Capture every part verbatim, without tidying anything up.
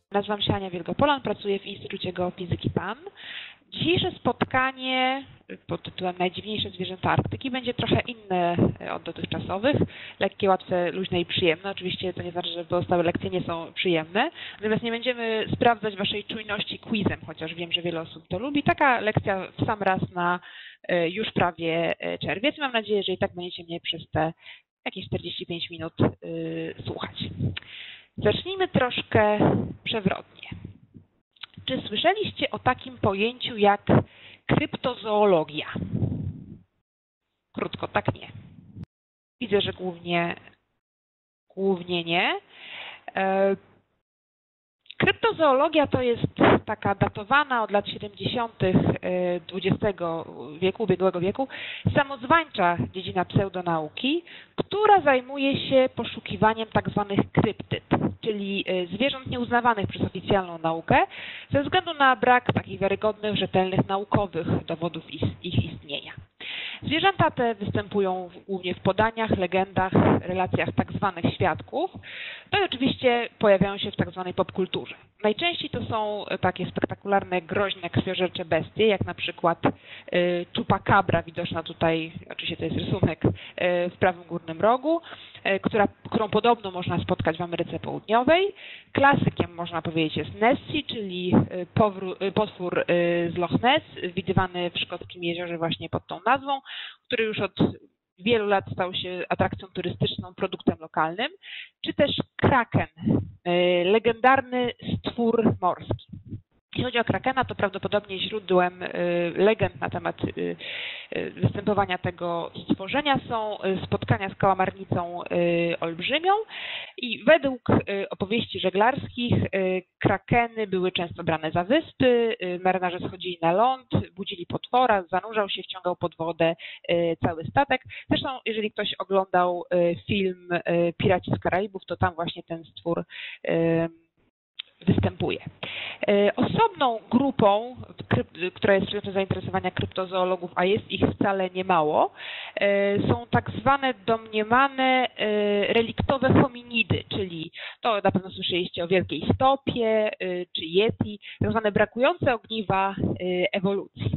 Nazywam się Ania Wielgopolan, pracuję w Instytucie Geofizyki P A N. Dzisiejsze spotkanie pod tytułem Najdziwniejsze zwierzęta Arktyki będzie trochę inne od dotychczasowych. Lekkie, łatwe, luźne i przyjemne. Oczywiście to nie znaczy, że pozostałe lekcje nie są przyjemne. Natomiast nie będziemy sprawdzać waszej czujności quizem, chociaż wiem, że wiele osób to lubi. Taka lekcja w sam raz na już prawie czerwiec. Mam nadzieję, że i tak będziecie mnie przez te jakieś czterdzieści pięć minut yy, słuchać. Zacznijmy troszkę przewrotnie. Czy słyszeliście o takim pojęciu jak kryptozoologia? Krótko, tak nie. Widzę, że głównie, głównie nie. Kryptozoologia to jest taka datowana od lat siedemdziesiątych dwudziestego wieku, ubiegłego wieku, samozwańcza dziedzina pseudonauki, która zajmuje się poszukiwaniem tak zwanych kryptyd, czyli zwierząt nieuznawanych przez oficjalną naukę, ze względu na brak takich wiarygodnych, rzetelnych, naukowych dowodów ich istnienia. Zwierzęta te występują głównie w podaniach, legendach, relacjach tak zwanych świadków, no i oczywiście pojawiają się w tak zwanej popkulturze. Najczęściej to są takie spektakularne, groźne, krwiożercze bestie, jak na przykład y, Chupacabra, widoczna tutaj, oczywiście to jest rysunek, y, w prawym górnym rogu, y, która, którą podobno można spotkać w Ameryce Południowej. Klasykiem, można powiedzieć, jest Nessie, czyli y, powró, y, potwór y, z Loch Ness, widywany w szkockim jeziorze właśnie pod tą nazwą, który już od wielu lat stał się atrakcją turystyczną, produktem lokalnym, czy też kraken, legendarny stwór morski. Jeśli chodzi o krakena, to prawdopodobnie źródłem legend na temat występowania tego stworzenia są spotkania z kałamarnicą olbrzymią i według opowieści żeglarskich krakeny były często brane za wyspy, marynarze schodzili na ląd, budzili potwora, zanurzał się, wciągał pod wodę cały statek. Zresztą jeżeli ktoś oglądał film Piraci z Karaibów, to tam właśnie ten stwór występuje. Osobną grupą, która jest przedmiotem zainteresowania kryptozoologów, a jest ich wcale niemało, są tak zwane domniemane reliktowe hominidy, czyli to na pewno słyszeliście o wielkiej stopie czy yeti, tak zwane brakujące ogniwa ewolucji.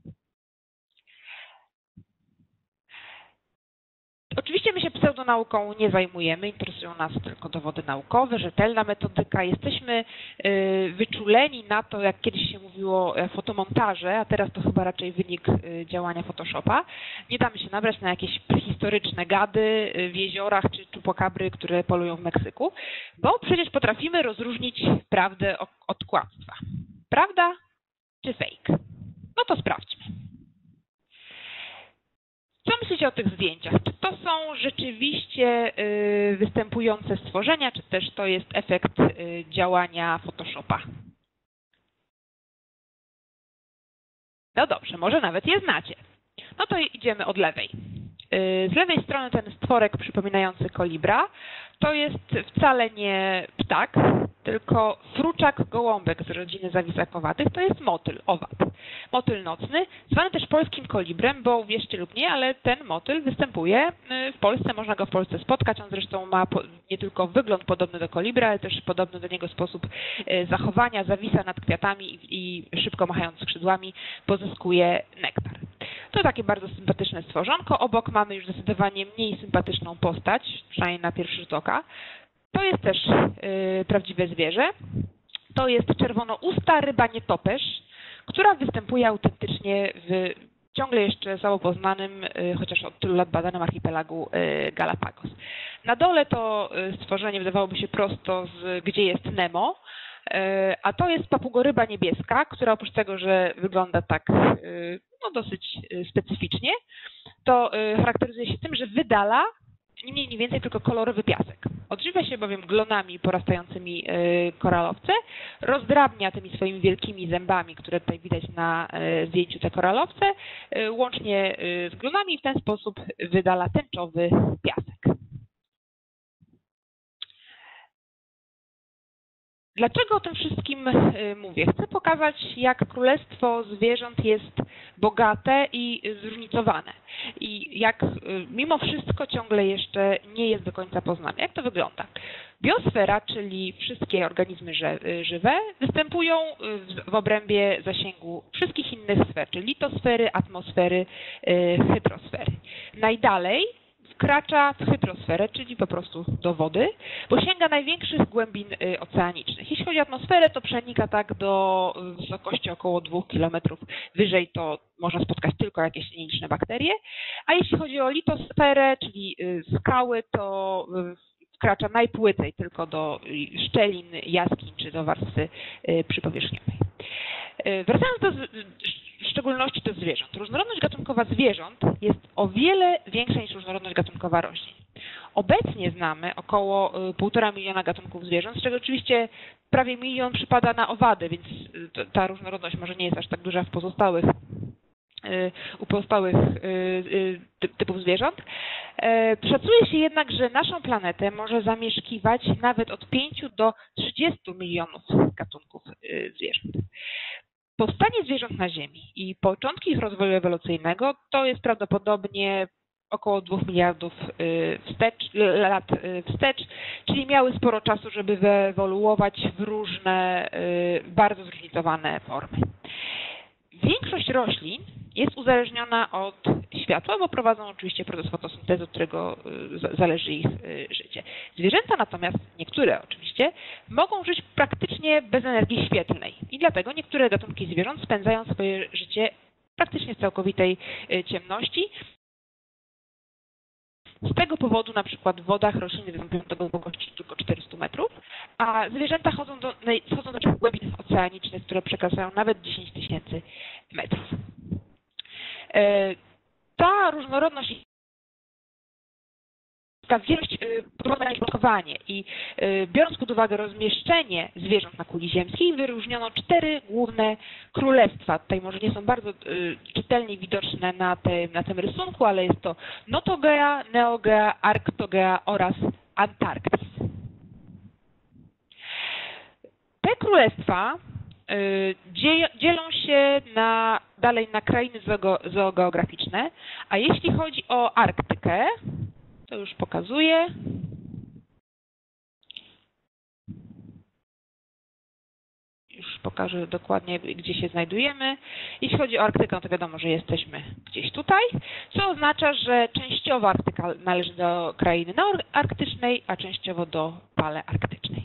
Oczywiście my się pseudonauką nie zajmujemy, interesują nas tylko dowody naukowe, rzetelna metodyka. Jesteśmy wyczuleni na to, jak kiedyś się mówiło, fotomontaże, a teraz to chyba raczej wynik działania Photoshopa. Nie damy się nabrać na jakieś prehistoryczne gady w jeziorach czy czupakabry, które polują w Meksyku, bo przecież potrafimy rozróżnić prawdę od kłamstwa. Prawda czy fake? No to sprawdźmy. Co myślicie o tych zdjęciach? Czy to są rzeczywiście y, występujące stworzenia, czy też to jest efekt y, działania Photoshopa? No dobrze, może nawet je znacie. No to idziemy od lewej. Y, z lewej strony ten stworek przypominający kolibra to jest wcale nie ptak, tylko fruczak gołąbek z rodziny zawisakowatych, to jest motyl, owad. Motyl nocny, zwany też polskim kolibrem, bo uwierzcie lub nie, ale ten motyl występuje w Polsce, można go w Polsce spotkać, on zresztą ma nie tylko wygląd podobny do kolibra, ale też podobny do niego sposób zachowania, zawisa nad kwiatami i szybko machając skrzydłami pozyskuje nektar. To takie bardzo sympatyczne stworzonko, obok mamy już zdecydowanie mniej sympatyczną postać, przynajmniej na pierwszy rzut oka. To jest też yy, prawdziwe zwierzę. To jest czerwonousta ryba nietoperz, która występuje autentycznie w ciągle jeszcze słabo poznanym, yy, chociaż od tylu lat badanym archipelagu yy, Galapagos. Na dole to yy, stworzenie wydawałoby się prosto z Gdzie jest Nemo, yy, a to jest papugoryba niebieska, która oprócz tego, że wygląda tak yy, no, dosyć yy, specyficznie, to yy, charakteryzuje się tym, że wydala nie mniej, nie więcej, tylko kolorowy piasek. Odżywia się bowiem glonami porastającymi koralowce, rozdrabnia tymi swoimi wielkimi zębami, które tutaj widać na zdjęciu te koralowce, łącznie z glonami i w ten sposób wydala tęczowy piasek. Dlaczego o tym wszystkim mówię? Chcę pokazać, jak królestwo zwierząt jest bogate i zróżnicowane i jak mimo wszystko ciągle jeszcze nie jest do końca poznane. Jak to wygląda? Biosfera, czyli wszystkie organizmy żywe, występują w obrębie zasięgu wszystkich innych sfer, czyli litosfery, atmosfery, hydrosfery. Najdalej wkracza w hydrosferę, czyli po prostu do wody, bo sięga największych głębin oceanicznych. Jeśli chodzi o atmosferę, to przenika tak do wysokości około dwóch kilometrów. Wyżej to można spotkać tylko jakieś nieliczne bakterie. A jeśli chodzi o litosferę, czyli skały, to wkracza najpłycej tylko do szczelin, jaskiń czy do warstwy przypowierzchniowej. Wracając do w szczególności do zwierząt. Różnorodność gatunkowa zwierząt jest o wiele większa niż różnorodność gatunkowa roślin. Obecnie znamy około półtora miliona gatunków zwierząt, z czego oczywiście prawie milion przypada na owady, więc ta różnorodność może nie jest aż tak duża w pozostałych u pozostałych typów zwierząt. Szacuje się jednak, że naszą planetę może zamieszkiwać nawet od pięciu do trzydziestu milionów gatunków zwierząt. Powstanie zwierząt na Ziemi i początki ich rozwoju ewolucyjnego to jest prawdopodobnie około dwóch miliardów wstecz, lat wstecz, czyli miały sporo czasu, żeby wyewoluować w różne, bardzo zróżnicowane formy. Większość roślin jest uzależniona od światła, bo prowadzą oczywiście proces fotosyntezy, od którego zależy ich życie. Zwierzęta natomiast, niektóre oczywiście, mogą żyć praktycznie bez energii świetlnej i dlatego niektóre gatunki zwierząt spędzają swoje życie praktycznie w całkowitej ciemności. Z tego powodu na przykład w wodach rośliny występują do głębokości tylko czterystu metrów, a zwierzęta chodzą do, schodzą do takich głębin oceanicznych, które przekraczają nawet dziesięć tysięcy metrów. Ta różnorodność, ta wielość pozwala na blokowanie i biorąc pod uwagę rozmieszczenie zwierząt na kuli ziemskiej, wyróżniono cztery główne królestwa. Tutaj może nie są bardzo czytelnie widoczne na tym, na tym rysunku, ale jest to Notogea, Neogea, Arktogea oraz Antarktis. Te królestwa dzielą się na, dalej na krainy zoogeograficzne, a jeśli chodzi o Arktykę, to już pokazuję. Już pokażę dokładnie, gdzie się znajdujemy. Jeśli chodzi o Arktykę, to wiadomo, że jesteśmy gdzieś tutaj, co oznacza, że częściowo Arktyka należy do krainy arktycznej, a częściowo do palearktycznej.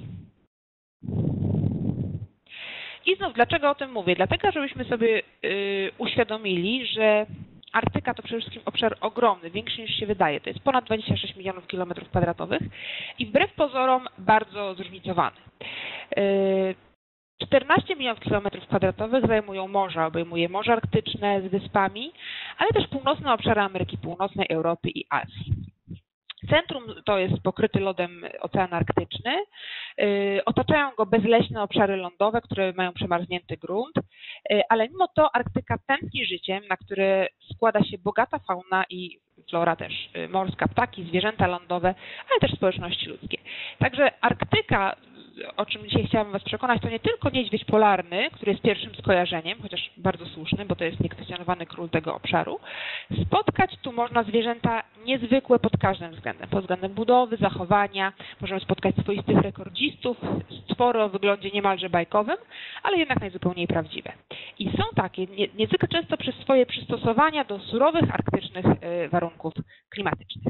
I znów, dlaczego o tym mówię? Dlatego, żebyśmy sobie yy, uświadomili, że Arktyka to przede wszystkim obszar ogromny, większy niż się wydaje. To jest ponad dwadzieścia sześć milionów kilometrów kwadratowych i wbrew pozorom bardzo zróżnicowany. czternaście milionów kilometrów kwadratowych zajmują morza, obejmuje Morze Arktyczne z wyspami, ale też północne obszary Ameryki Północnej, Europy i Azji. Centrum to jest pokryty lodem Ocean Arktyczny. Otaczają go bezleśne obszary lądowe, które mają przemarznięty grunt, ale mimo to Arktyka tętni życiem, na które składa się bogata fauna i flora też morska, ptaki, zwierzęta lądowe, ale też społeczności ludzkie. Także Arktyka, o czym dzisiaj chciałabym Was przekonać, to nie tylko niedźwiedź polarny, który jest pierwszym skojarzeniem, chociaż bardzo słuszny, bo to jest niekwestionowany król tego obszaru. Spotkać tu można zwierzęta niezwykłe pod każdym względem. Pod względem budowy, zachowania. Możemy spotkać swoistych rekordzistów, stwory o wyglądzie niemalże bajkowym, ale jednak najzupełniej prawdziwe. I są takie niezwykle często przez swoje przystosowania do surowych, arktycznych warunków klimatycznych.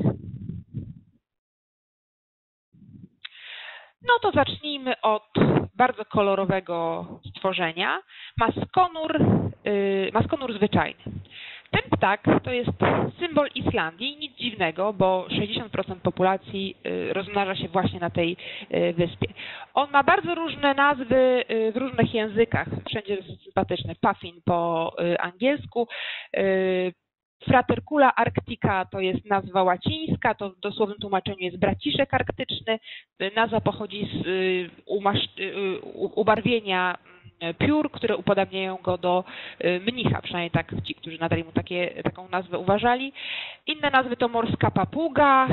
No to zacznijmy od bardzo kolorowego stworzenia, maskonur, yy, maskonur zwyczajny. Ten ptak to jest symbol Islandii, nic dziwnego, bo sześćdziesiąt procent populacji rozmnaża się właśnie na tej wyspie. On ma bardzo różne nazwy w różnych językach, wszędzie jest sympatyczny, puffin po angielsku, Fratercula arctica to jest nazwa łacińska, to w dosłownym tłumaczeniu jest braciszek arktyczny. Nazwa pochodzi z ubarwienia piór, które upodabniają go do mnicha, przynajmniej tak ci, którzy nadali mu takie, taką nazwę uważali. Inne nazwy to morska papuga,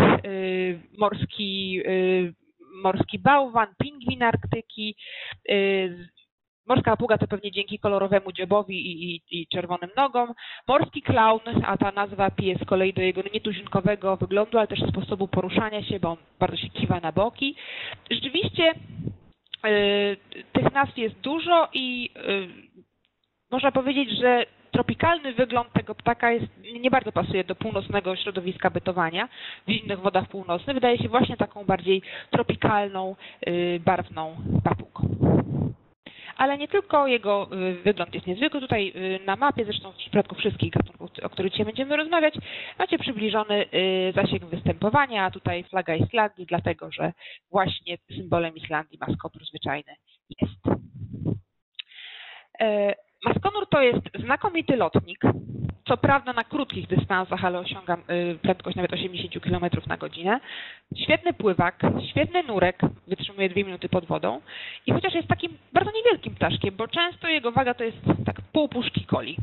morski, morski bałwan, pingwin Arktyki, Morska papuga to pewnie dzięki kolorowemu dziobowi i, i, i czerwonym nogom. Morski klaun, a ta nazwa pije z kolei do jego nietuzinkowego wyglądu, ale też sposobu poruszania się, bo on bardzo się kiwa na boki. Rzeczywiście yy, tych nazw jest dużo i yy, można powiedzieć, że tropikalny wygląd tego ptaka jest, nie bardzo pasuje do północnego środowiska bytowania w zimnych wodach północnych. Wydaje się właśnie taką bardziej tropikalną, yy, barwną papugą. Ale nie tylko jego wygląd jest niezwykły. Tutaj na mapie, zresztą w przypadku wszystkich gatunków, o których dzisiaj będziemy rozmawiać, macie przybliżony zasięg występowania, a tutaj flaga Islandii, dlatego że właśnie symbolem Islandii maskonur zwyczajny jest. Maskonur to jest znakomity lotnik, co prawda na krótkich dystansach, ale osiąga prędkość nawet osiemdziesiąt kilometrów na godzinę. Świetny pływak, świetny nurek, wytrzymuje dwie minuty pod wodą i chociaż jest takim bardzo niewielkim ptaszkiem, bo często jego waga to jest tak pół puszki coli.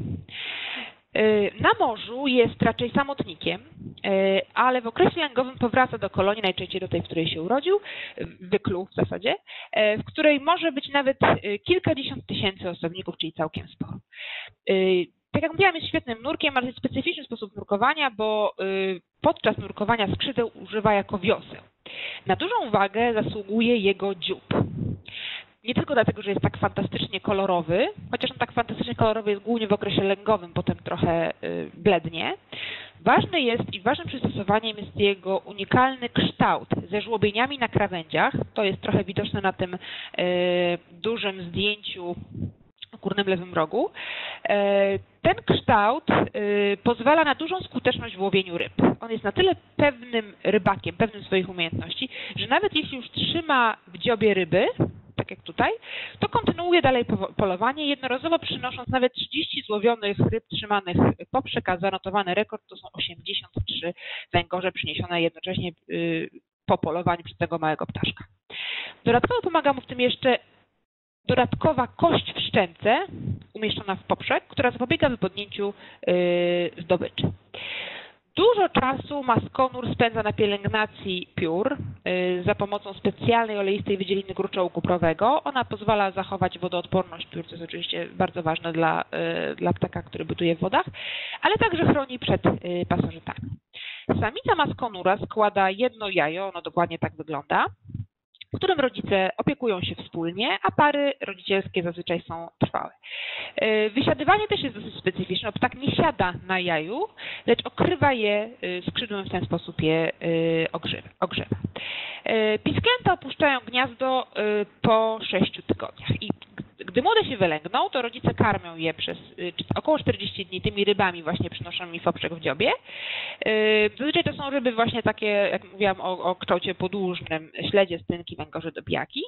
Na morzu jest raczej samotnikiem, ale w okresie lęgowym powraca do kolonii, najczęściej do tej, w której się urodził, wykluł w zasadzie, w której może być nawet kilkadziesiąt tysięcy osobników, czyli całkiem sporo. Tak jak mówiłam, jest świetnym nurkiem, ale jest specyficzny sposób nurkowania, bo podczas nurkowania skrzydeł używa jako wioseł. Na dużą uwagę zasługuje jego dziób. Nie tylko dlatego, że jest tak fantastycznie kolorowy, chociaż on tak fantastycznie kolorowy jest głównie w okresie lęgowym, potem trochę blednie. Ważny jest i ważnym przystosowaniem jest jego unikalny kształt ze żłobieniami na krawędziach. To jest trochę widoczne na tym dużym zdjęciu w górnym lewym rogu. Ten kształt pozwala na dużą skuteczność w łowieniu ryb. On jest na tyle pewnym rybakiem, pewnym swoich umiejętności, że nawet jeśli już trzyma w dziobie ryby, tak jak tutaj, to kontynuuje dalej polowanie, jednorazowo przynosząc nawet trzydzieści złowionych ryb trzymanych poprzek, a zanotowany rekord to są osiemdziesiąt trzy węgorze przyniesione jednocześnie po polowaniu przez tego małego ptaszka. Dodatkowo pomaga mu w tym jeszcze dodatkowa kość w szczęce umieszczona w poprzek, która zapobiega wypadnięciu zdobyczy. Dużo czasu maskonur spędza na pielęgnacji piór za pomocą specjalnej oleistej wydzieliny gruczołu kuprowego. Ona pozwala zachować wodoodporność piór, co jest oczywiście bardzo ważne dla, dla ptaka, który bytuje w wodach, ale także chroni przed pasożytami. Samica maskonura składa jedno jajo, ono dokładnie tak wygląda, w którym rodzice opiekują się wspólnie, a pary rodzicielskie zazwyczaj są trwałe. Wysiadywanie też jest dosyć specyficzne. Ptak nie siada na jaju, lecz okrywa je skrzydłem, w ten sposób je ogrzewa. Pisklęta opuszczają gniazdo po sześciu tygodniach. I gdy młode się wylęgną, to rodzice karmią je przez około czterdzieści dni tymi rybami właśnie przynoszonymi w poprzek w dziobie. Zazwyczaj to są ryby właśnie takie, jak mówiłam, o, o kształcie podłużnym, śledzie, stynki, węgorze, dobiaki.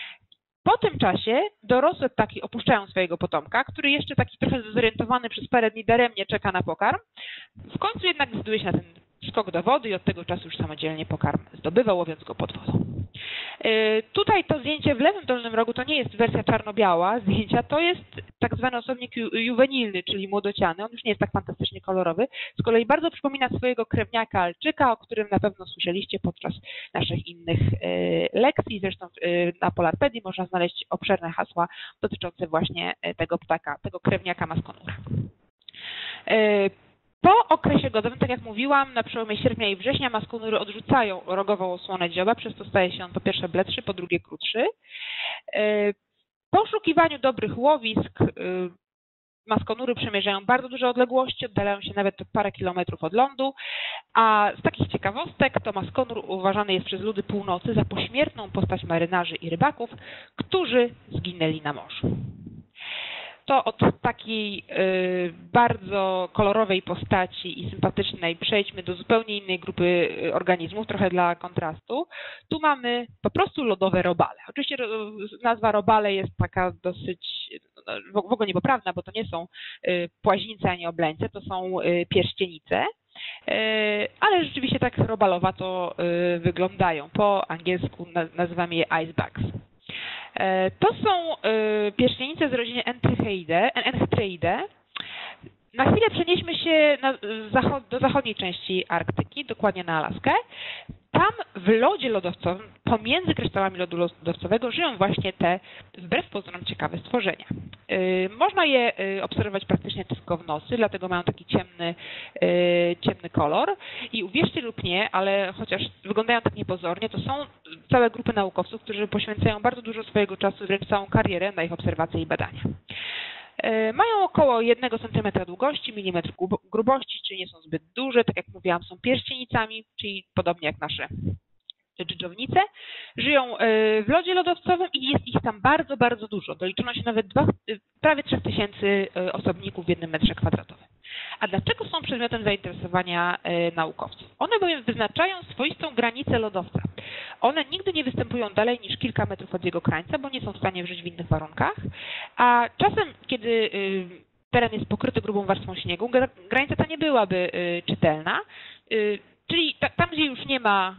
Po tym czasie dorosłe ptaki opuszczają swojego potomka, który jeszcze taki trochę zorientowany przez parę dni daremnie czeka na pokarm. W końcu jednak zdecyduje się na ten skok do wody i od tego czasu już samodzielnie pokarm zdobywa, łowiąc go pod wodą. Tutaj to zdjęcie w lewym dolnym rogu to nie jest wersja czarno-biała zdjęcia, to jest tak zwany osobnik ju juwenilny, czyli młodociany. On już nie jest tak fantastycznie kolorowy. Z kolei bardzo przypomina swojego krewniaka alczyka, o którym na pewno słyszeliście podczas naszych innych lekcji. Zresztą na Polarpedii można znaleźć obszerne hasła dotyczące właśnie tego ptaka, tego krewniaka maskonura. Po okresie godowym, tak jak mówiłam, na przełomie sierpnia i września maskonury odrzucają rogową osłonę dzioba, przez to staje się on po pierwsze bledszy, po drugie krótszy. Po poszukiwaniu dobrych łowisk maskonury przemierzają bardzo duże odległości, oddalają się nawet parę kilometrów od lądu, a z takich ciekawostek to maskonur uważany jest przez ludy północy za pośmiertną postać marynarzy i rybaków, którzy zginęli na morzu. To od takiej y, bardzo kolorowej postaci i sympatycznej przejdźmy do zupełnie innej grupy organizmów, trochę dla kontrastu. Tu mamy po prostu lodowe robale. Oczywiście nazwa robale jest taka dosyć w ogóle niepoprawna, bo to nie są y, płaźnice ani obleńce, to są y, pierścienice. Ale rzeczywiście tak robalowato y, wyglądają. Po angielsku nazywamy je icebugs. To są pierścienice z rodziny Enchytreidae. Na chwilę przenieśmy się na zachod do zachodniej części Arktyki, dokładnie na Alaskę. tam w lodzie lodowcowym, pomiędzy kryształami lodu lodowcowego żyją właśnie te wbrew pozorom ciekawe stworzenia. Można je obserwować praktycznie tylko w nocy, dlatego mają taki ciemny, ciemny kolor i uwierzcie lub nie, ale chociaż wyglądają tak niepozornie, to są całe grupy naukowców, którzy poświęcają bardzo dużo swojego czasu, wręcz całą karierę na ich obserwacje i badania. Mają około jednego centymetra długości, milimetr grubości, czyli nie są zbyt duże, tak jak mówiłam, są pierścienicami, czyli podobnie jak nasze dżdżownice. Żyją w lodzie lodowcowym i jest ich tam bardzo, bardzo dużo. Doliczono się nawet dwa, prawie trzech tysięcy osobników w jednym metrze kwadratowym. A dlaczego są przedmiotem zainteresowania naukowców? One bowiem wyznaczają swoistą granicę lodowca. One nigdy nie występują dalej niż kilka metrów od jego krańca, bo nie są w stanie żyć w innych warunkach, a czasem, kiedy teren jest pokryty grubą warstwą śniegu, granica ta nie byłaby czytelna, czyli tam, gdzie już nie ma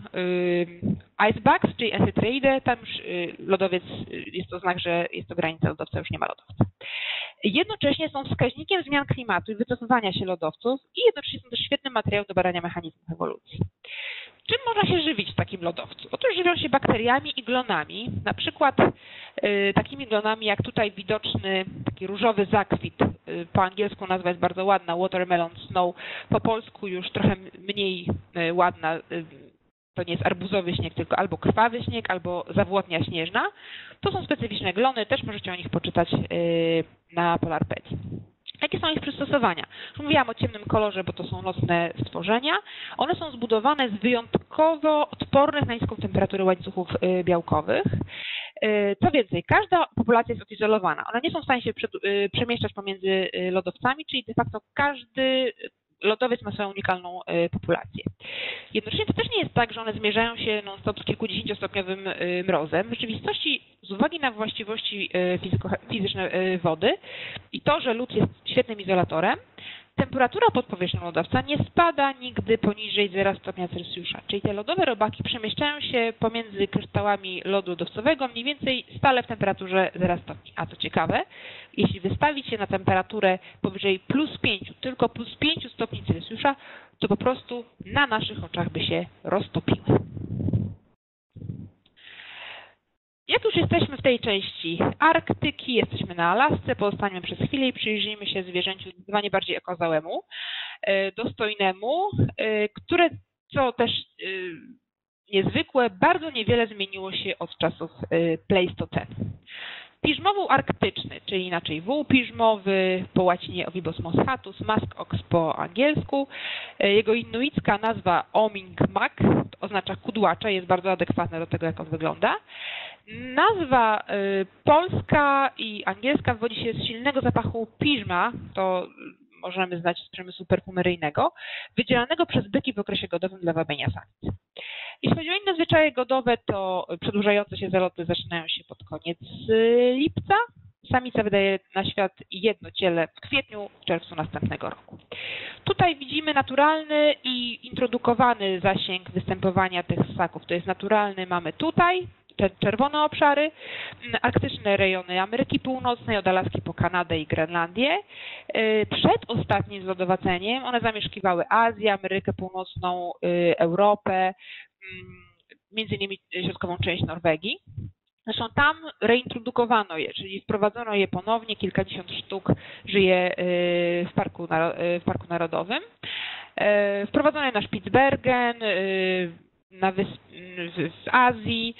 icebags, czyli Amphitryidae, tam już lodowiec, jest to znak, że jest to granica lodowca, już nie ma lodowca. Jednocześnie są wskaźnikiem zmian klimatu i wycofywania się lodowców i jednocześnie są też świetnym materiałem do badania mechanizmów ewolucji. Czym można się żywić w takim lodowcu? Otóż żywią się bakteriami i glonami, na przykład y, takimi glonami jak tutaj widoczny taki różowy zakwit, y, po angielsku nazwa jest bardzo ładna, watermelon snow, po polsku już trochę mniej y, ładna, y, to nie jest arbuzowy śnieg, tylko albo krwawy śnieg, albo zawłotnia śnieżna. To są specyficzne glony, też możecie o nich poczytać y, na Polarpedii. Jakie są ich przystosowania? Już mówiłam o ciemnym kolorze, bo to są nocne stworzenia. One są zbudowane z wyjątkowo odpornych na niską temperaturę łańcuchów białkowych. Co więcej, każda populacja jest odizolowana. One nie są w stanie się przemieszczać pomiędzy lodowcami, czyli de facto każdy lodowiec ma swoją unikalną populację. Jednocześnie to też nie jest tak, że one zmierzają się non-stop z kilkudziesięciostopniowym mrozem. W rzeczywistości z uwagi na właściwości fizyczne wody i to, że lód jest świetnym izolatorem, temperatura pod powierzchnią lodowca nie spada nigdy poniżej zera stopnia Celsjusza. Czyli te lodowe robaki przemieszczają się pomiędzy kryształami lodu lodowcowego mniej więcej stale w temperaturze zera stopni. A co ciekawe, jeśli wystawić się na temperaturę powyżej plus pięciu, tylko plus pięciu stopni Celsjusza, to po prostu na naszych oczach by się roztopiły. Jak już jesteśmy w tej części Arktyki, jesteśmy na Alasce, pozostaniemy przez chwilę i przyjrzyjmy się zwierzęciu zdecydowanie bardziej okazałemu, dostojnemu, które, co też niezwykłe, bardzo niewiele zmieniło się od czasów Pleistocenu. Piżmowół arktyczny, czyli inaczej wół piżmowy, po łacinie Ovibos moschatus, musk ox po angielsku. Jego inuicka nazwa Oming-mak oznacza kudłacza, jest bardzo adekwatna do tego, jak on wygląda. Nazwa polska i angielska wywodzi się z silnego zapachu piżma, to możemy znać z przemysłu perfumeryjnego, wydzielanego przez byki w okresie godowym dla wabienia samic. Jeśli chodzi o inne zwyczaje godowe, to przedłużające się zaloty zaczynają się pod koniec lipca. Samica wydaje na świat jedno ciele w kwietniu, w czerwcu następnego roku. Tutaj widzimy naturalny i introdukowany zasięg występowania tych ssaków. To jest naturalny, mamy tutaj te czerwone obszary, arktyczne rejony Ameryki Północnej, od Alaski po Kanadę i Grenlandię. Przed ostatnim zlodowaceniem one zamieszkiwały Azję, Amerykę Północną, Europę, między innymi środkową część Norwegii. Zresztą tam reintrodukowano je, czyli wprowadzono je ponownie, kilkadziesiąt sztuk żyje w Parku, w Parku Narodowym. Wprowadzono je na Spitsbergen, na wysp, w Azji,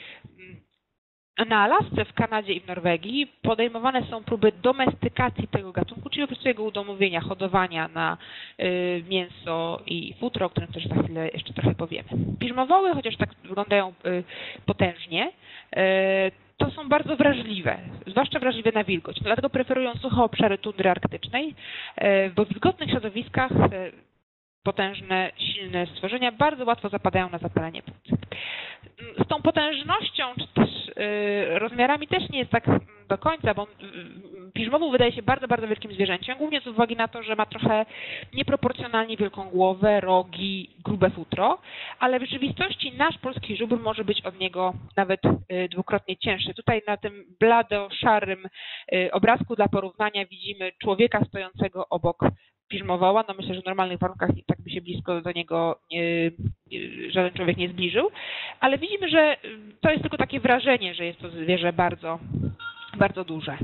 na Alasce, w Kanadzie i w Norwegii podejmowane są próby domestykacji tego gatunku, czyli po prostu jego udomowienia, hodowania na y, mięso i futro, o którym też za chwilę jeszcze trochę powiemy. Piżmowoły, chociaż tak wyglądają y, potężnie, y, to są bardzo wrażliwe, zwłaszcza wrażliwe na wilgoć. Dlatego preferują suche obszary tundry arktycznej, y, bo w wilgotnych środowiskach y, potężne, silne stworzenia bardzo łatwo zapadają na zapalenie płuc. Z tą potężnością, czy też y, rozmiarami też nie jest tak do końca, bo piżmowół wydaje się bardzo, bardzo wielkim zwierzęciem, głównie z uwagi na to, że ma trochę nieproporcjonalnie wielką głowę, rogi, grube futro, ale w rzeczywistości nasz polski żubr może być od niego nawet y, dwukrotnie cięższy. Tutaj na tym blado-szarym y, obrazku dla porównania widzimy człowieka stojącego obok piżmowoła. No myślę, że w normalnych warunkach i tak by się blisko do niego nie, żaden człowiek nie zbliżył, ale widzimy, że to jest tylko takie wrażenie, że jest to zwierzę bardzo, bardzo duże.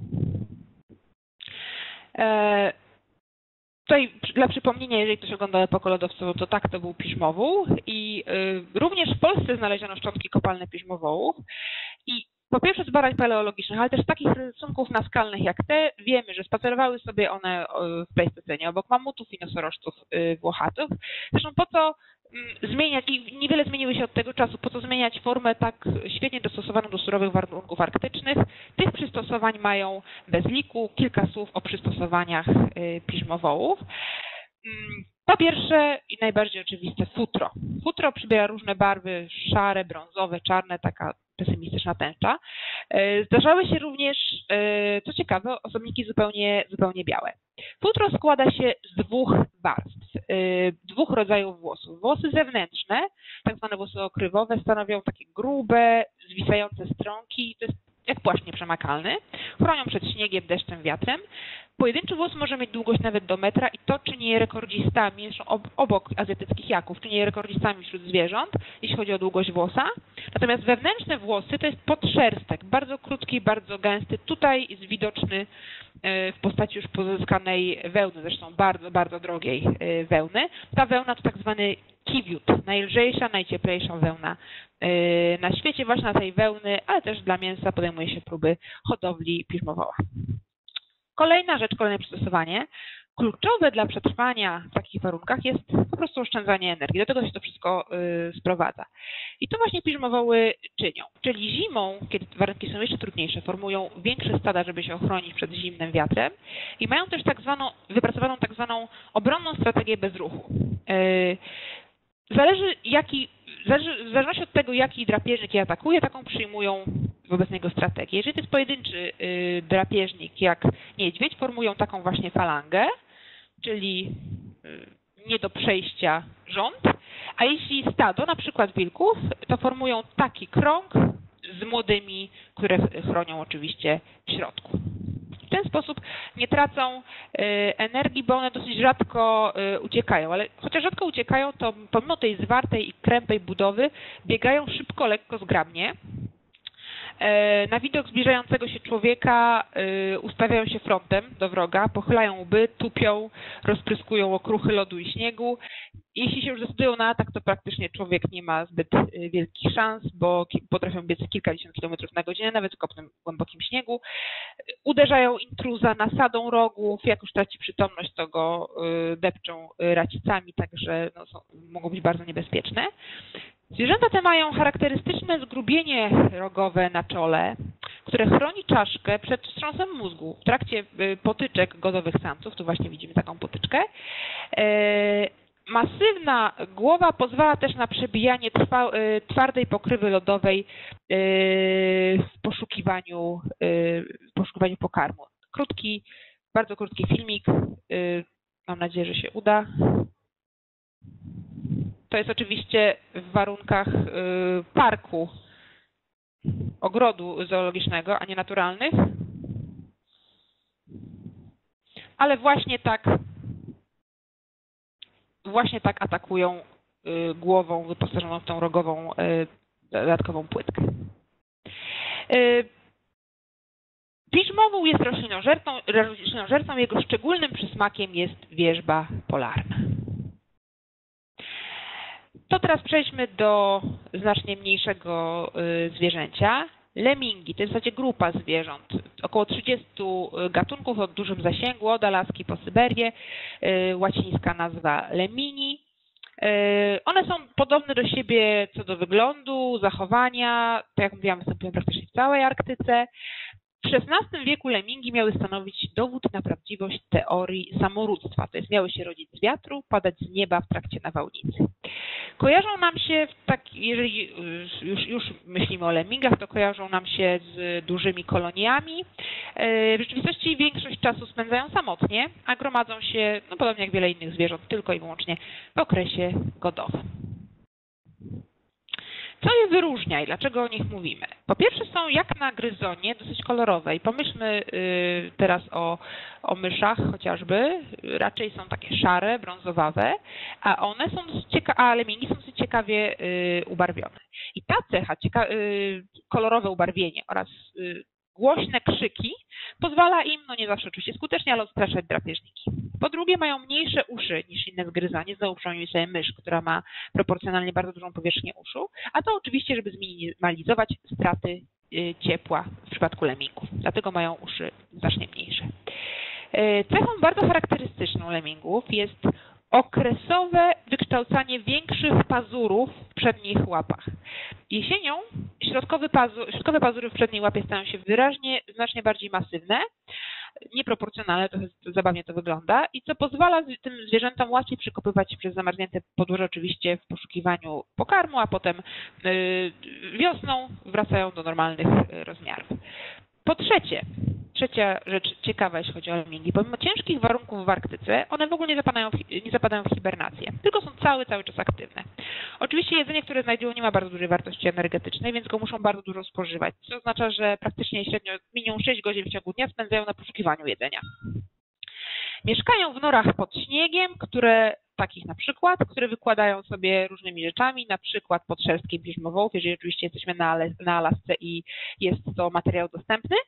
E, Tutaj dla przypomnienia, jeżeli ktoś oglądał epokę lodowcową, to tak, to był piżmowół i y, również w Polsce znaleziono szczątki kopalne piżmowołów i po pierwsze z badań paleologicznych, ale też z takich rysunków naskalnych jak te, wiemy, że spacerowały sobie one w Pleistocenie obok mamutów i nosorożców y, włochatych. Zresztą po co y, zmieniać, i niewiele zmieniły się od tego czasu, po co zmieniać formę tak świetnie dostosowaną do surowych warunków arktycznych. Tych przystosowań mają bez liku, kilka słów o przystosowaniach y, piżmowołów. Po pierwsze i najbardziej oczywiste futro. Futro przybiera różne barwy, szare, brązowe, czarne, taka pesymistyczna tęcza. Zdarzały się również, co ciekawe, osobniki zupełnie, zupełnie białe. Futro składa się z dwóch warstw, dwóch rodzajów włosów. Włosy zewnętrzne, tak zwane włosy okrywowe, stanowią takie grube, zwisające stronki, to jest jak płaszcz nieprzemakalny, chronią przed śniegiem, deszczem, wiatrem. Pojedynczy włos może mieć długość nawet do metra i to czyni je rekordzistami, zresztą obok azjatyckich jaków, czyni je rekordzistami wśród zwierząt, jeśli chodzi o długość włosa. Natomiast wewnętrzne włosy to jest podszerstek, bardzo krótki, bardzo gęsty. Tutaj jest widoczny w postaci już pozyskanej wełny, zresztą bardzo, bardzo drogiej wełny. Ta wełna to tak zwany kiwiut, najlżejsza, najcieplejsza wełna na świecie. Właśnie na tej wełny, ale też dla mięsa podejmuje się próby hodowli piżmowoła. Kolejna rzecz, kolejne przystosowanie. Kluczowe dla przetrwania w takich warunkach jest po prostu oszczędzanie energii. Do tego się to wszystko y, sprowadza. I to właśnie piżmowoły czynią. Czyli zimą, kiedy warunki są jeszcze trudniejsze, formują większe stada, żeby się ochronić przed zimnym wiatrem i mają też tak zwaną, wypracowaną tak zwaną obronną strategię bez ruchu. Y, Zależy jaki, zależy, w zależności od tego, jaki drapieżnik je atakuje, taką przyjmują wobec niego strategię. Jeżeli to jest pojedynczy y, drapieżnik jak niedźwiedź, formują taką właśnie falangę, czyli y, nie do przejścia rząd, a jeśli stado, na przykład wilków, to formują taki krąg z młodymi, które chronią oczywiście w środku. W ten sposób nie tracą energii, bo one dosyć rzadko uciekają, ale chociaż rzadko uciekają, to pomimo tej zwartej i krępej budowy biegają szybko, lekko, zgrabnie. Na widok zbliżającego się człowieka ustawiają się frontem do wroga, pochylają łby, tupią, rozpryskują okruchy lodu i śniegu. Jeśli się już zdecydują na atak, to praktycznie człowiek nie ma zbyt wielkich szans, bo potrafią biec kilkadziesiąt kilometrów na godzinę, nawet w kopnym, głębokim śniegu. Uderzają intruza nasadą rogów, jak już traci przytomność, to go depczą racicami, także no, są, mogą być bardzo niebezpieczne. Zwierzęta te mają charakterystyczne zgrubienie rogowe na czole, które chroni czaszkę przed wstrząsem mózgu. W trakcie potyczek godowych samców, tu właśnie widzimy taką potyczkę, masywna głowa pozwala też na przebijanie trwa, twardej pokrywy lodowej w poszukiwaniu, w poszukiwaniu pokarmu. Krótki, bardzo krótki filmik. Mam nadzieję, że się uda. To jest oczywiście w warunkach parku, ogrodu zoologicznego, a nie naturalnych. Ale właśnie tak Właśnie tak atakują y, głową wyposażoną w tą rogową y, dodatkową płytkę. Y, Piżmowół jest roślinożercą, roślinożercą, jego szczególnym przysmakiem jest wierzba polarna. To teraz przejdźmy do znacznie mniejszego y, zwierzęcia. Lemingi to jest w zasadzie grupa zwierząt, około trzydziestu gatunków o dużym zasięgu, od Alaski po Syberię, łacińska nazwa lemini. One są podobne do siebie co do wyglądu, zachowania, tak jak mówiłam, występują praktycznie w całej Arktyce. W szesnastym wieku lemingi miały stanowić dowód na prawdziwość teorii samorództwa, to jest miały się rodzić z wiatru, padać z nieba w trakcie nawałnicy. Kojarzą nam się, tak, jeżeli już, już myślimy o lemingach, to kojarzą nam się z dużymi koloniami. W rzeczywistości większość czasu spędzają samotnie, a gromadzą się, no podobnie jak wiele innych zwierząt, tylko i wyłącznie w okresie godowym. Co je wyróżnia i dlaczego o nich mówimy? Po pierwsze są jak na gryzonie dosyć kolorowe i pomyślmy teraz o, o myszach chociażby, raczej są takie szare, brązowawe, a one są dosyć ciekawe, a lemingi są dosyć ciekawie ubarwione. I ta cecha, cieka kolorowe ubarwienie oraz głośne krzyki pozwala im, no nie zawsze oczywiście skutecznie, ale odstraszać drapieżniki. Po drugie, mają mniejsze uszy niż inne zgryzanie. Znowu przypomnijmy sobie mysz, która ma proporcjonalnie bardzo dużą powierzchnię uszu, a to oczywiście, żeby zminimalizować straty ciepła w przypadku lemingów. Dlatego mają uszy znacznie mniejsze. Cechą bardzo charakterystyczną lemingów jest okresowe wykształcanie większych pazurów w przednich łapach. Jesienią środkowy pazur, środkowe pazury w przedniej łapie stają się wyraźnie, znacznie bardziej masywne, nieproporcjonalne, trochę zabawnie to wygląda i co pozwala tym zwierzętom łatwiej przekopywać przez zamarznięte podłoże oczywiście w poszukiwaniu pokarmu, a potem wiosną wracają do normalnych rozmiarów. Po trzecie, trzecia rzecz ciekawa, jeśli chodzi o lemingi, pomimo ciężkich warunków w Arktyce, one w ogóle nie zapadają w, nie zapadają w hibernację, tylko są cały, cały czas aktywne. Oczywiście jedzenie, które znajdują, nie ma bardzo dużej wartości energetycznej, więc go muszą bardzo dużo spożywać, co oznacza, że praktycznie średnio minimum sześć godzin w ciągu dnia spędzają na poszukiwaniu jedzenia. Mieszkają w norach pod śniegiem, które takich na przykład, które wykładają sobie różnymi rzeczami, na przykład pod szerstkiem piżmowołów, jeżeli oczywiście jesteśmy na, na Alasce i jest to materiał dostępny.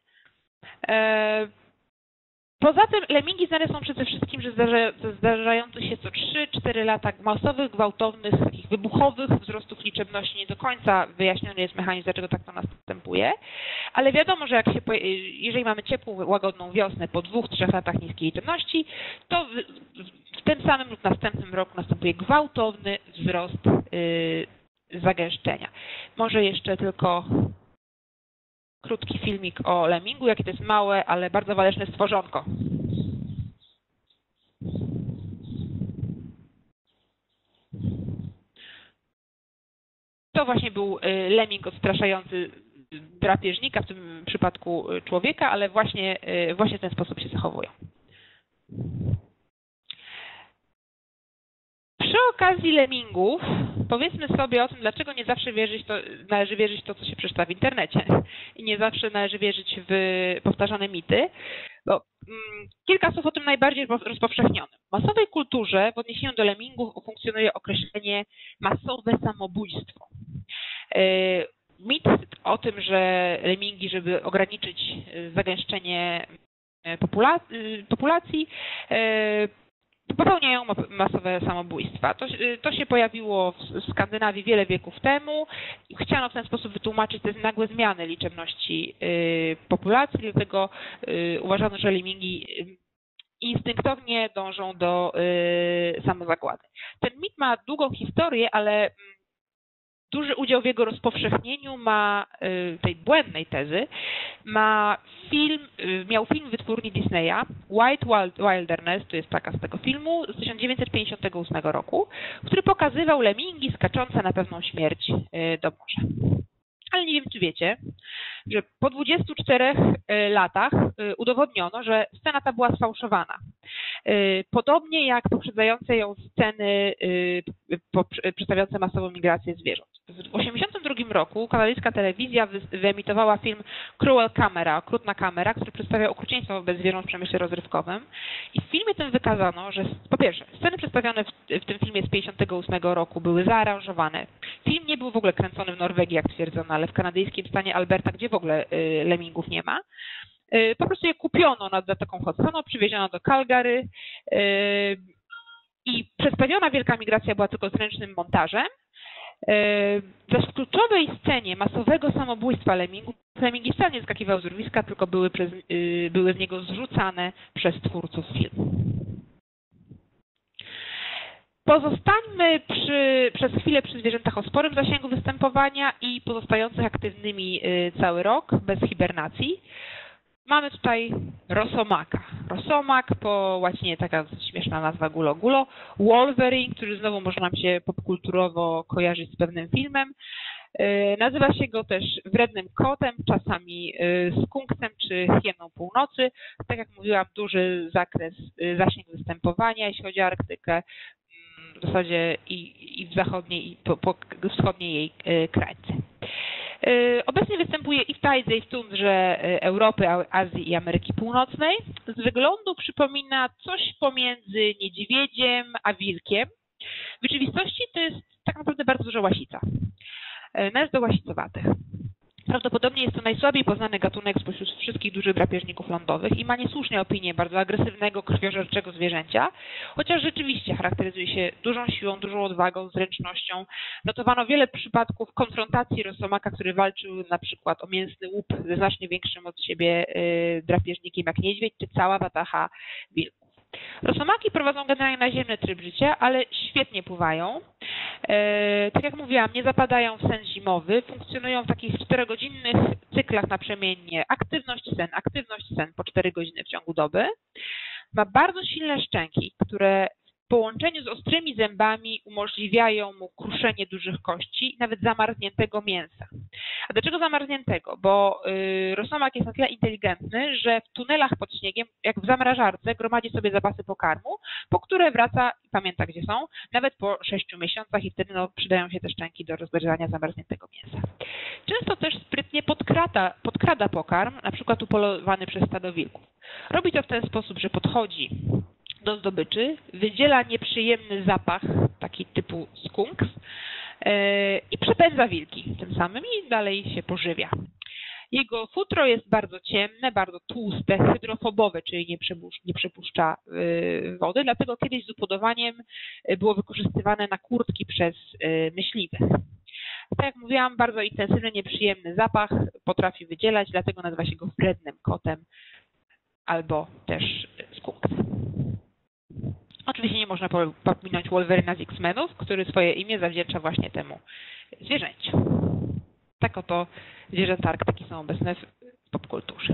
Poza tym lemingi znane są przede wszystkim ze zdarzających się co trzy cztery lata masowych, gwałtownych, takich wybuchowych wzrostów liczebności. Nie do końca wyjaśniony jest mechanizm, dlaczego tak to następuje, ale wiadomo, że jak się, jeżeli mamy ciepłą, łagodną wiosnę po dwóch, trzech latach niskiej liczebności, to w, w tym samym lub następnym roku następuje gwałtowny wzrost yy, zagęszczenia. Może jeszcze tylko krótki filmik o lemingu, jakie to jest małe, ale bardzo waleczne stworzonko. To właśnie był leming odstraszający drapieżnika, w tym przypadku człowieka, ale właśnie, właśnie w ten sposób się zachowują. Przy okazji lemingów powiedzmy sobie o tym, dlaczego nie zawsze wierzyć to, należy wierzyć w to, co się przeczyta w internecie i nie zawsze należy wierzyć w powtarzane mity. Bo, mm, kilka słów o tym najbardziej rozpowszechnionym. W masowej kulturze w odniesieniu do lemingów funkcjonuje określenie masowe samobójstwo. Yy, mit o tym, że lemingi, żeby ograniczyć zagęszczenie populacji, populacji yy, popełniają masowe samobójstwa. To, to się pojawiło w Skandynawii wiele wieków temu. Chciano w ten sposób wytłumaczyć te nagłe zmiany liczebności populacji, dlatego uważano, że lemingi instynktownie dążą do samozagłady. Ten mit ma długą historię, ale duży udział w jego rozpowszechnieniu ma, tej błędnej tezy, ma film, miał film wytwórni Disneya, White Wilderness, to jest taka z tego filmu, z tysiąc dziewięćset pięćdziesiątego ósmego roku, który pokazywał lemingi skaczące na pewną śmierć do morza. Ale nie wiem, czy wiecie, że po dwudziestu czterech latach udowodniono, że scena ta była sfałszowana. Podobnie jak poprzedzające ją sceny przedstawiające masową migrację zwierząt. W tysiąc dziewięćset osiemdziesiątym drugim roku kanadyjska telewizja wyemitowała film Cruel Camera, okrutna kamera, który przedstawia okrucieństwo wobec zwierząt w przemyśle rozrywkowym. I w filmie tym wykazano, że po pierwsze, sceny przedstawione w, w tym filmie z tysiąc dziewięćset pięćdziesiątego ósmego roku były zaaranżowane. Film nie był w ogóle kręcony w Norwegii, jak twierdzono, ale w kanadyjskim stanie Alberta, gdzie w ogóle y, lemmingów nie ma. Y, po prostu je kupiono nad Zatoką Hudsoną, przywieziono do Calgary y, i przedstawiona wielka migracja była tylko zręcznym montażem. Zaś w kluczowej scenie masowego samobójstwa lemmingów lemmingi wcale nie skakiwały z urwiska, tylko były, przez, yy, były z niego zrzucane przez twórców filmu. Pozostańmy przy, przez chwilę przy zwierzętach o sporym zasięgu występowania i pozostających aktywnymi yy, cały rok, bez hibernacji. Mamy tutaj rosomaka. Rosomak, po łacinie taka śmieszna nazwa gulo gulo. Wolverine, który znowu może nam się popkulturowo kojarzyć z pewnym filmem. Nazywa się go też wrednym kotem, czasami skunksem czy hieną północy. Tak jak mówiłam, duży zakres, zasięg występowania, jeśli chodzi o Arktykę. w zasadzie i, i w zachodniej, i po, po wschodniej jej krańce. Obecnie występuje i w tajdze, i w tundrze Europy, Azji i Ameryki Północnej. Z wyglądu przypomina coś pomiędzy niedźwiedziem a wilkiem. W rzeczywistości to jest tak naprawdę bardzo duża łasica. Należy do łasicowatych. Prawdopodobnie jest to najsłabiej poznany gatunek spośród wszystkich dużych drapieżników lądowych i ma niesłusznie opinię bardzo agresywnego, krwiożerczego zwierzęcia, chociaż rzeczywiście charakteryzuje się dużą siłą, dużą odwagą, zręcznością. Notowano wiele przypadków konfrontacji rosomaka, który walczył na przykład o mięsny łup ze znacznie większym od siebie drapieżnikiem jak niedźwiedź, czy cała wataha wilków. Rosomaki prowadzą generalnie naziemny tryb życia, ale świetnie pływają. E, tak jak mówiłam, nie zapadają w sen zimowy, funkcjonują w takich czterogodzinnych cyklach naprzemiennie. Aktywność, sen, aktywność, sen po cztery godziny w ciągu doby. Ma bardzo silne szczęki, które w połączeniu z ostrymi zębami umożliwiają mu kruszenie dużych kości i nawet zamarzniętego mięsa. A dlaczego zamarzniętego? Bo y, rosomak jest na tyle inteligentny, że w tunelach pod śniegiem, jak w zamrażarce, gromadzi sobie zapasy pokarmu, po które wraca i pamięta, gdzie są, nawet po sześciu miesiącach i wtedy no, przydają się te szczęki do rozbierania zamarzniętego mięsa. Często też sprytnie podkrada, podkrada pokarm, na przykład upolowany przez stado wilków. Robi to w ten sposób, że podchodzi do zdobyczy, wydziela nieprzyjemny zapach, taki typu skunks, yy, i przepędza wilki tym samym i dalej się pożywia. Jego futro jest bardzo ciemne, bardzo tłuste, hydrofobowe, czyli nie, przepuszcza, nie przepuszcza yy, wody, dlatego kiedyś z upodowaniem było wykorzystywane na kurtki przez yy, myśliwych. Tak jak mówiłam, bardzo intensywny, nieprzyjemny zapach potrafi wydzielać, dlatego nazywa się go wrednym kotem albo też skunks. Oczywiście nie można pominąć Wolverina z X-Menów, który swoje imię zawdzięcza właśnie temu zwierzęciu. Tak oto zwierzęta Arktyki są obecne w popkulturze.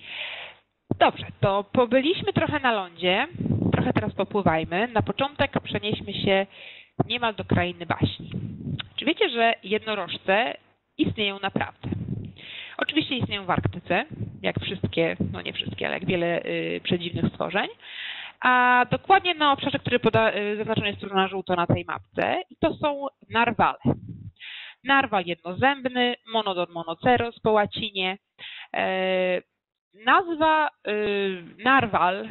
Dobrze, to pobyliśmy trochę na lądzie, trochę teraz popływajmy. Na początek przenieśmy się niemal do krainy baśni. Czy wiecie, że jednorożce istnieją naprawdę? Oczywiście istnieją w Arktyce, jak wszystkie, no nie wszystkie, ale jak wiele y, przedziwnych stworzeń. A dokładnie na obszarze, który poda, zaznaczony jest tu na żółto na tej mapce, i to są narwale. Narwal jednozębny, monodon monoceros po łacinie. E, nazwa e, narwal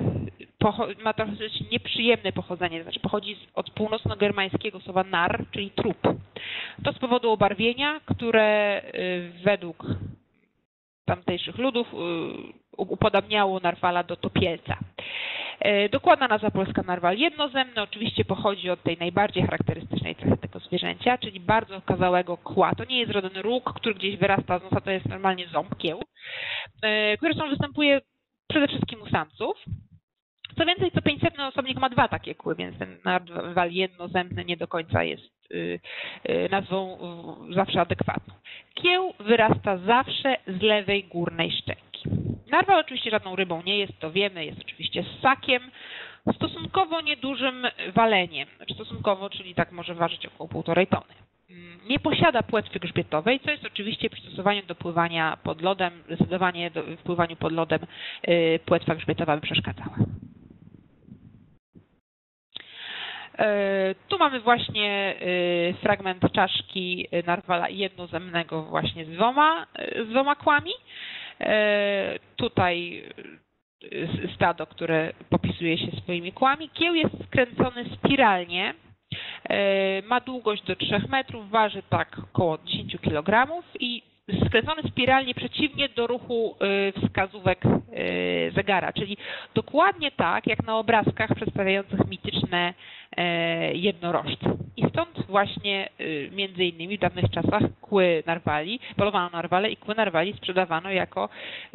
ma trochę nieprzyjemne pochodzenie, znaczy pochodzi od północno-germańskiego słowa nar, czyli trup. To z powodu obarwienia, które według tamtejszych ludów upodabniało narwala do topielca. Dokładna nazwa polska narwal jednozębny oczywiście pochodzi od tej najbardziej charakterystycznej cechy tego zwierzęcia, czyli bardzo okazałego kła. To nie jest żaden róg, który gdzieś wyrasta z nosa, to jest normalnie ząb kieł, który zresztą występuje przede wszystkim u samców. Co więcej, co pięćsetny osobnik ma dwa takie kły, więc ten narwal jednozębny nie do końca jest nazwą zawsze adekwatną. Kieł wyrasta zawsze z lewej górnej szczęki. Narwal oczywiście żadną rybą nie jest, to wiemy, jest oczywiście ssakiem, stosunkowo niedużym waleniem, znaczy stosunkowo, czyli tak może ważyć około półtorej tony. Nie posiada płetwy grzbietowej, co jest oczywiście przy stosowaniu do pływania pod lodem, zdecydowanie do, w pływaniu pod lodem yy, płetwa grzbietowa by przeszkadzała. Yy, tu mamy właśnie yy, fragment czaszki narwala jednozębnego właśnie z dwoma, yy, z dwoma kłami. Tutaj stado, które popisuje się swoimi kłami. Kieł jest skręcony spiralnie, ma długość do trzech metrów, waży tak około dziesięć kilogramów i skręcony spiralnie przeciwnie do ruchu wskazówek zegara, czyli dokładnie tak jak na obrazkach przedstawiających mityczne jednorożce. I stąd właśnie między innymi w dawnych czasach kły narwali, polowano narwale i kły narwali sprzedawano jako,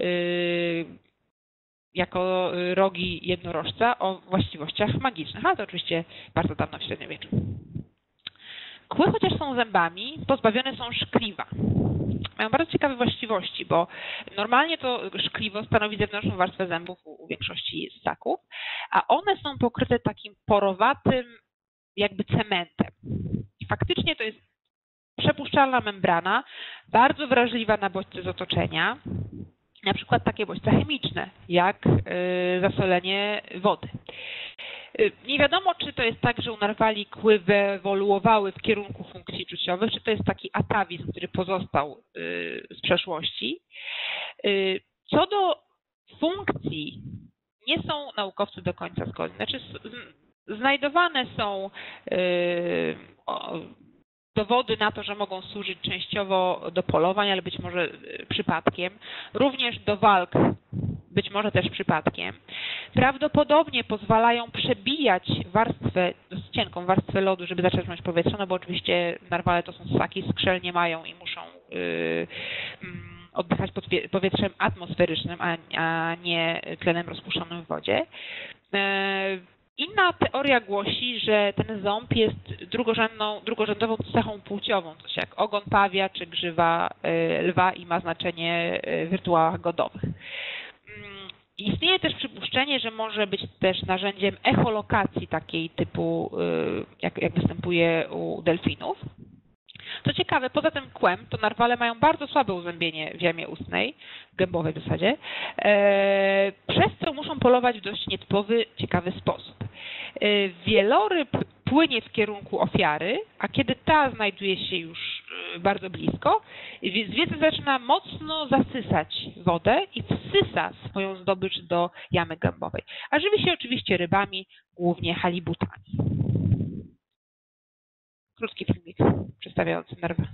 jako rogi jednorożca o właściwościach magicznych, ale to oczywiście bardzo dawno w średniowieczu. Kły, chociaż są zębami, pozbawione są szkliwa. Mają bardzo ciekawe właściwości, bo normalnie to szkliwo stanowi zewnętrzną warstwę zębów u, u większości ssaków, a one są pokryte takim porowatym jakby cementem. I faktycznie to jest przepuszczalna membrana, bardzo wrażliwa na bodźce z otoczenia, na przykład takie bodźce chemiczne, jak yy, zasolenie wody. Nie wiadomo, czy to jest tak, że u narwali kły wyewoluowały w kierunku funkcji czuciowych, czy to jest taki atawizm, który pozostał z przeszłości. Co do funkcji, nie są naukowcy do końca zgodni. Znaczy, znajdowane są dowody na to, że mogą służyć częściowo do polowań, ale być może przypadkiem, również do walk, być może też przypadkiem. Prawdopodobnie pozwalają przebijać warstwę, cienką warstwę lodu, żeby zaczerpnąć powietrze, no bo oczywiście narwale to są ssaki, skrzel nie mają i muszą yy, oddychać powietrzem atmosferycznym, a, a nie tlenem rozpuszczonym w wodzie. Yy, Inna teoria głosi, że ten ząb jest drugorzędną, drugorzędową cechą płciową, coś jak ogon pawia czy grzywa lwa i ma znaczenie w wirtuałach godowych. Istnieje też przypuszczenie, że może być też narzędziem echolokacji takiej typu, jak, jak występuje u delfinów. Co ciekawe, poza tym kłem, to narwale mają bardzo słabe uzębienie w jamie ustnej, gębowej w zasadzie, e, przez co muszą polować w dość nietypowy, ciekawy sposób. E, wieloryb płynie w kierunku ofiary, a kiedy ta znajduje się już bardzo blisko, zwierzę zaczyna mocno zasysać wodę i wsysa swoją zdobycz do jamy gębowej. A żywi się oczywiście rybami, głównie halibutami. Krótki filmik przedstawiający narwę.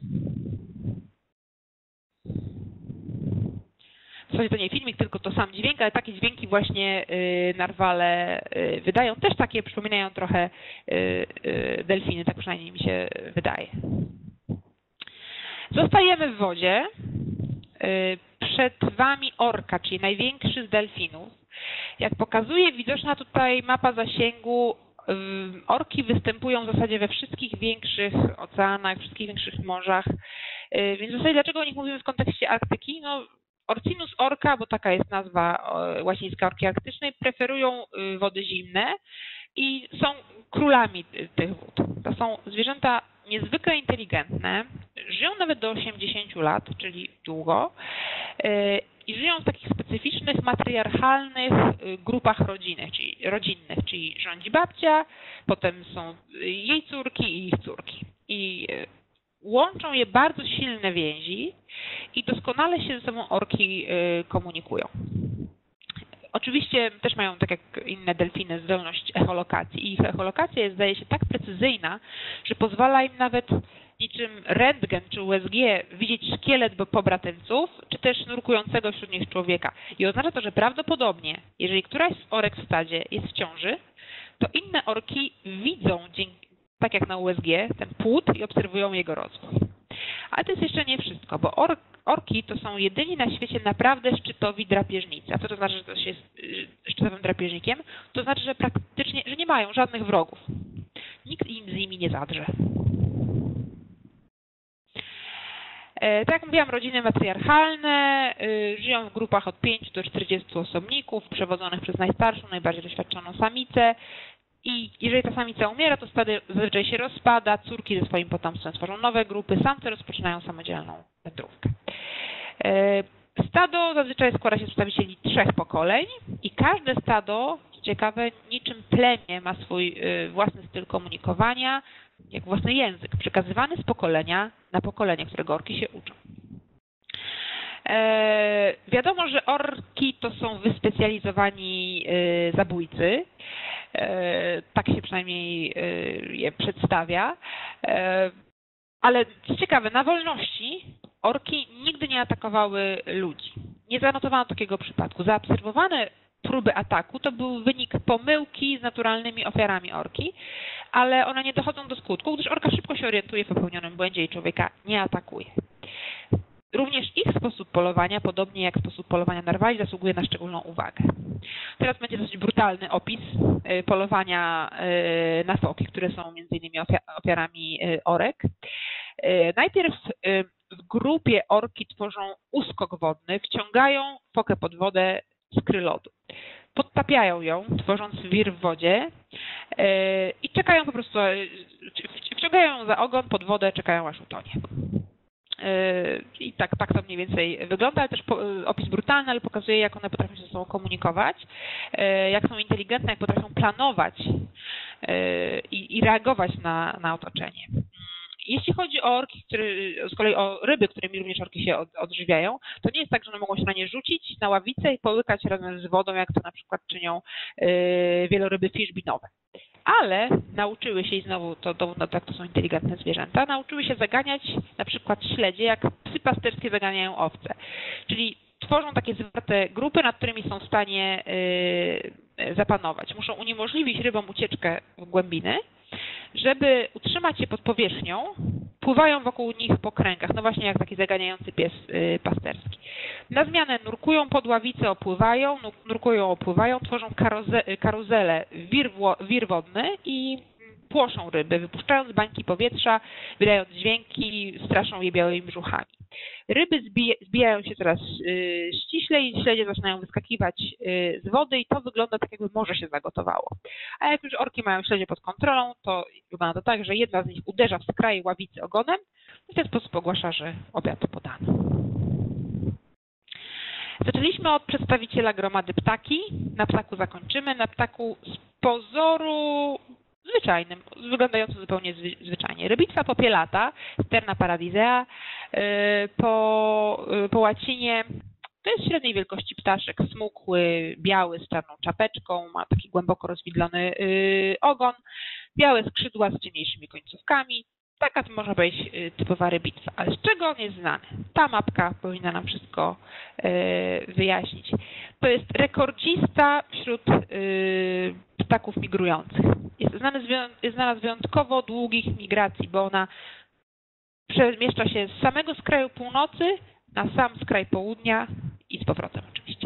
W zasadzie to nie filmik, tylko to sam dźwięk, ale takie dźwięki właśnie narwale wydają. Też takie przypominają trochę delfiny, tak przynajmniej mi się wydaje. Zostajemy w wodzie. Przed Wami orka, czyli największy z delfinów. Jak pokazuje widoczna tutaj mapa zasięgu, orki występują w zasadzie we wszystkich większych oceanach, wszystkich większych morzach. Więc w zasadzie dlaczego o nich mówimy w kontekście Arktyki? No, Orcinus orca, bo taka jest nazwa łacińska orki arktycznej, preferują wody zimne i są królami tych wód. To są zwierzęta niezwykle inteligentne, żyją nawet do osiemdziesięciu lat, czyli długo, i żyją w takich specyficznych, matriarchalnych grupach rodzinnych, czyli rodzinnych, czyli rządzi babcia, potem są jej córki i ich córki. I łączą je bardzo silne więzi i doskonale się ze sobą orki komunikują. Oczywiście też mają, tak jak inne delfiny, zdolność echolokacji i ich echolokacja jest, zdaje się, tak precyzyjna, że pozwala im nawet niczym rentgen czy U S G widzieć szkielet pobratyńców, czy też nurkującego wśród nich człowieka. I oznacza to, że prawdopodobnie, jeżeli któraś z orek w stadzie jest w ciąży, to inne orki widzą, tak jak na U S G, ten płód i obserwują jego rozwój. Ale to jest jeszcze nie wszystko, bo or, orki to są jedyni na świecie naprawdę szczytowi drapieżnicy. A co to znaczy, że to się jest szczytowym drapieżnikiem? To znaczy, że praktycznie, że nie mają żadnych wrogów. Nikt im z nimi nie zadrze. Tak jak mówiłam, rodziny matriarchalne żyją w grupach od pięciu do czterdziestu osobników, przewodzonych przez najstarszą, najbardziej doświadczoną samicę. I jeżeli ta samica umiera, to stado zazwyczaj się rozpada, córki ze swoim potomstwem tworzą nowe grupy, samce rozpoczynają samodzielną wędrówkę. Stado zazwyczaj składa się z przedstawicieli trzech pokoleń i każde stado, co ciekawe, niczym plemię ma swój własny styl komunikowania, jak własny język, przekazywany z pokolenia na pokolenie, którego orki się uczą. E, wiadomo, że orki to są wyspecjalizowani e, zabójcy. E, tak się przynajmniej e, je przedstawia. E, ale co ciekawe, na wolności orki nigdy nie atakowały ludzi. Nie zanotowano takiego przypadku. Zaobserwowane próby ataku to był wynik pomyłki z naturalnymi ofiarami orki, ale one nie dochodzą do skutku, gdyż orka szybko się orientuje w popełnionym błędzie i człowieka nie atakuje. Również ich sposób polowania, podobnie jak sposób polowania narwali, zasługuje na szczególną uwagę. Teraz będzie dosyć brutalny opis polowania na foki, które są między innymi ofiarami orek. Najpierw w grupie orki tworzą uskok wodny, wciągają fokę pod wodę z kry lodu. Podtapiają ją, tworząc wir w wodzie i czekają po prostu, wciągają ją za ogon pod wodę, czekają aż utonie. I tak, tak to mniej więcej wygląda, ale też opis brutalny, ale pokazuje, jak one potrafią się ze sobą komunikować, jak są inteligentne, jak potrafią planować i, i reagować na, na otoczenie. Jeśli chodzi o orki, które, z kolei o ryby, którymi również orki się od, odżywiają, to nie jest tak, że one mogą się na nie rzucić na ławicę i połykać razem z wodą, jak to na przykład czynią yy, wieloryby fiszbinowe. Ale nauczyły się, i znowu to dowód na to, jak to są inteligentne zwierzęta, nauczyły się zaganiać na przykład śledzie, jak psy pasterskie zaganiają owce. Czyli tworzą takie zwarte grupy, nad którymi są w stanie yy, zapanować. Muszą uniemożliwić rybom ucieczkę w głębiny. Żeby utrzymać je pod powierzchnią, pływają wokół nich po kręgach, no właśnie jak taki zaganiający pies yy, pasterski. Na zmianę nurkują pod ławicę, opływają, nurkują, opływają, tworzą karuze, karuzele, wir, wir wodny i płoszą ryby, wypuszczając bańki powietrza, wydając dźwięki, straszą je białymi brzuchami. Ryby zbija, zbijają się coraz y, ściślej, śledzie zaczynają wyskakiwać y, z wody i to wygląda tak, jakby morze się zagotowało. A jak już orki mają śledzie pod kontrolą, to wygląda to tak, że jedna z nich uderza w skraj ławicy ogonem i w ten sposób ogłasza, że obiad podano. Zaczęliśmy od przedstawiciela gromady ptaki, na ptaku zakończymy, na ptaku z pozoru zwyczajnym, wyglądającym zupełnie zwyczajnie. Rybitwa popielata, Sterna paradisea, po, po łacinie to jest średniej wielkości ptaszek, smukły, biały, z czarną czapeczką, ma taki głęboko rozwidlony ogon, białe skrzydła z ciemniejszymi końcówkami. Taka to może być typowa rybitwa. Ale z czego on jest znany? Ta mapka powinna nam wszystko wyjaśnić. To jest rekordzista wśród ptaków migrujących. Jest znany, jest znana z wyjątkowo długich migracji, bo ona przemieszcza się z samego skraju północy na sam skraj południa i z powrotem oczywiście.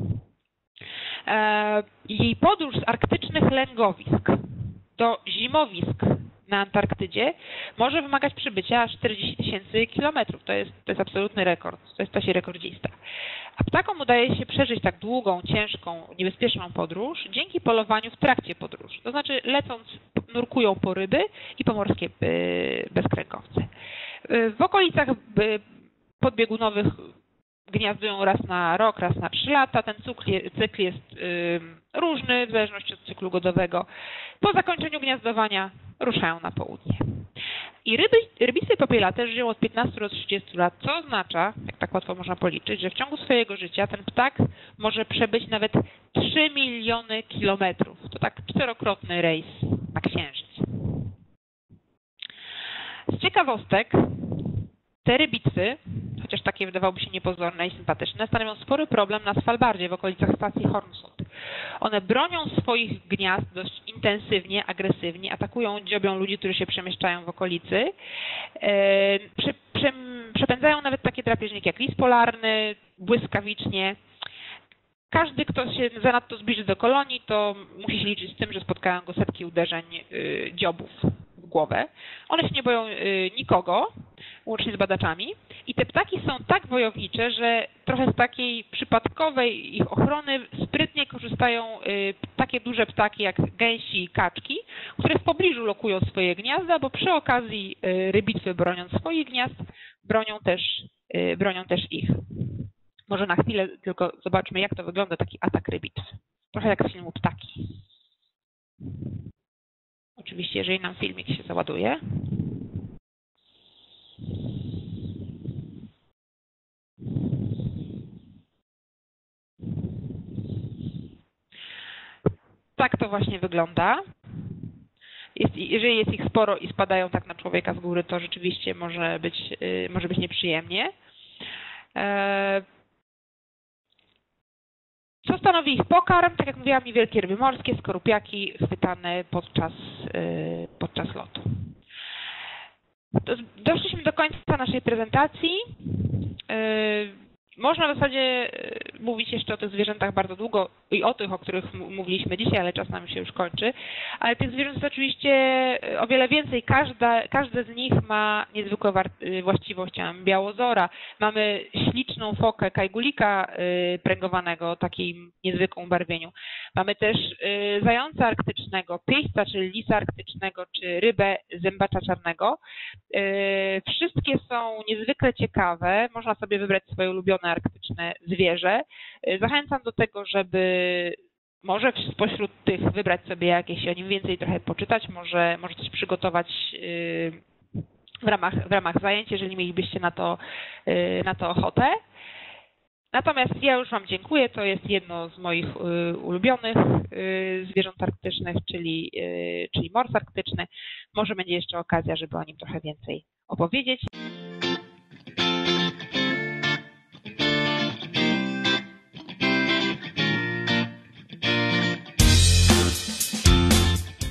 Jej podróż z arktycznych lęgowisk do zimowisk na Antarktydzie może wymagać przybycia aż czterdzieści tysięcy kilometrów. To jest, to jest absolutny rekord. To jest ptasi rekordzista. A ptakom udaje się przeżyć tak długą, ciężką, niebezpieczną podróż dzięki polowaniu w trakcie podróży. To znaczy lecąc nurkują po ryby i po morskie bezkręgowce. W okolicach podbiegunowych gniazdują raz na rok, raz na trzy lata. Ten cykl jest różny w zależności od cyklu godowego. Po zakończeniu gniazdowania ruszają na południe. I ryby, rybisy popielate żyją od piętnastu do trzydziestu lat, co oznacza, jak tak łatwo można policzyć, że w ciągu swojego życia ten ptak może przebyć nawet trzy miliony kilometrów. To tak czterokrotny rejs na Księżyc. Z ciekawostek, te rybitwy, chociaż takie wydawałoby się niepozorne i sympatyczne, stanowią spory problem na Svalbardzie w okolicach stacji Hornsund. One bronią swoich gniazd dość intensywnie, agresywnie, atakują, dziobią ludzi, którzy się przemieszczają w okolicy. Prze, prze, przepędzają nawet takie drapieżniki jak lis polarny, błyskawicznie. Każdy, kto się zanadto zbliży do kolonii, to musi się liczyć z tym, że spotkają go setki uderzeń y, dziobów w głowę. One się nie boją y, nikogo, łącznie z badaczami. I te ptaki są tak wojownicze, że trochę z takiej przypadkowej ich ochrony sprytnie korzystają y, takie duże ptaki jak gęsi i kaczki, które w pobliżu lokują swoje gniazda, bo przy okazji y, rybitwy broniąc swoich gniazd, bronią też, y, bronią też ich. Może na chwilę tylko zobaczmy, jak to wygląda, taki atak rybitw. Trochę jak z filmu Ptaki. Oczywiście, jeżeli nam filmik się załaduje. Tak to właśnie wygląda. Jest, jeżeli jest ich sporo i spadają tak na człowieka z góry, to rzeczywiście może być, yy, może być nieprzyjemnie. Yy, Co stanowi ich pokarm? Tak jak mówiłam, niewielkie ryby morskie, skorupiaki chwytane podczas, yy, podczas lotu. Doszliśmy do końca naszej prezentacji. Yy, Można w zasadzie mówić jeszcze o tych zwierzętach bardzo długo i o tych, o których mówiliśmy dzisiaj, ale czas nam się już kończy. Ale tych zwierząt jest oczywiście o wiele więcej. Każda, każde z nich ma niezwykłe właściwości. Mamy białozora, mamy śliczną fokę kajgulika pręgowanego o takim niezwykłym barwieniu. Mamy też zająca arktycznego, pieśca, czyli lisa arktycznego, czy rybę zębacza czarnego. Wszystkie są niezwykle ciekawe. Można sobie wybrać swoje ulubione arktyczne zwierzę. Zachęcam do tego, żeby może spośród tych wybrać sobie jakieś o nim więcej trochę poczytać, może, może coś przygotować w ramach, w ramach zajęć, jeżeli mielibyście na to, na to ochotę. Natomiast ja już Wam dziękuję, to jest jedno z moich ulubionych zwierząt arktycznych, czyli, czyli mors arktyczny. Może będzie jeszcze okazja, żeby o nim trochę więcej opowiedzieć.